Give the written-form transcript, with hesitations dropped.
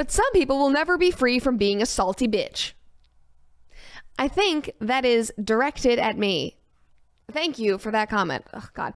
but some people will never be free from being a salty bitch. I think that is directed at me. Thank you for that comment. Oh, God.